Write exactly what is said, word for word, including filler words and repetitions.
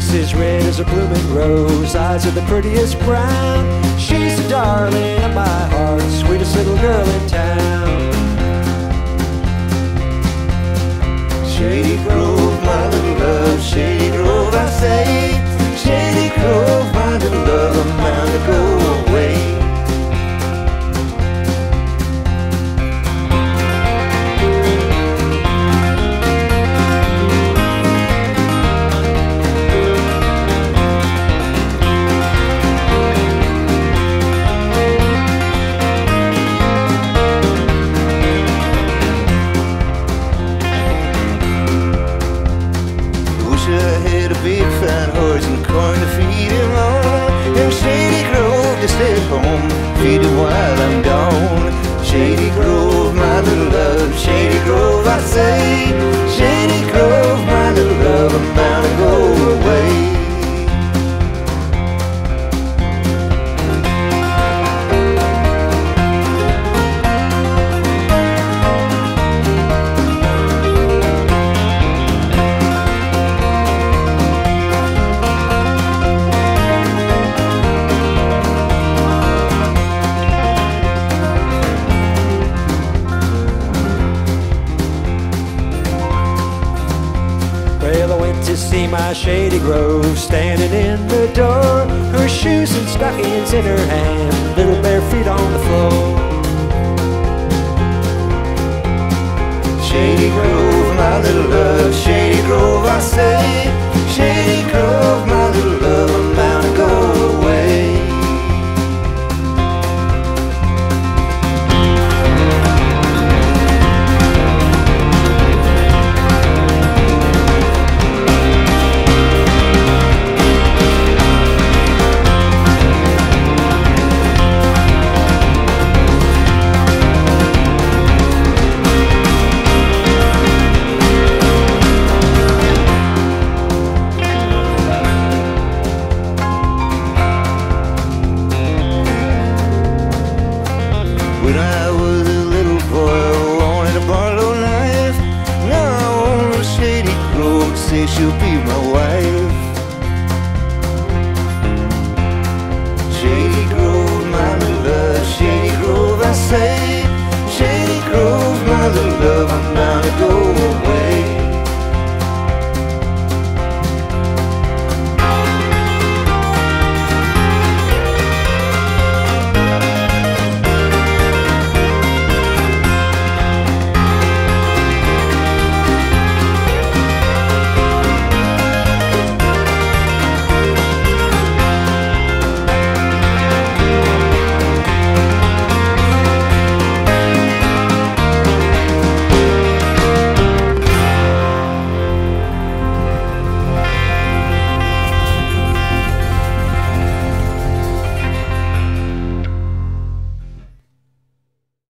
Cheeks as red as a blooming rose, eyes are the prettiest brown. She's the darling of my heart, sweetest little girl in town. Shady Grove, my little love, Shady Grove, I say. Shady Grove, my little love, I'm bound to go away. Stay home, feed it while I'm gone. Shady Grove, my little love, Shady Grove, I say. Shady Grove, my little love, I'm bound to go away. See my Shady Grove standing in the door, her shoes and stockings in her hand, little bare feet on the floor. Shady Grove, my little love, Shady Grove, I say. Shady Grove, my little love, I'm bound to go away. She'll be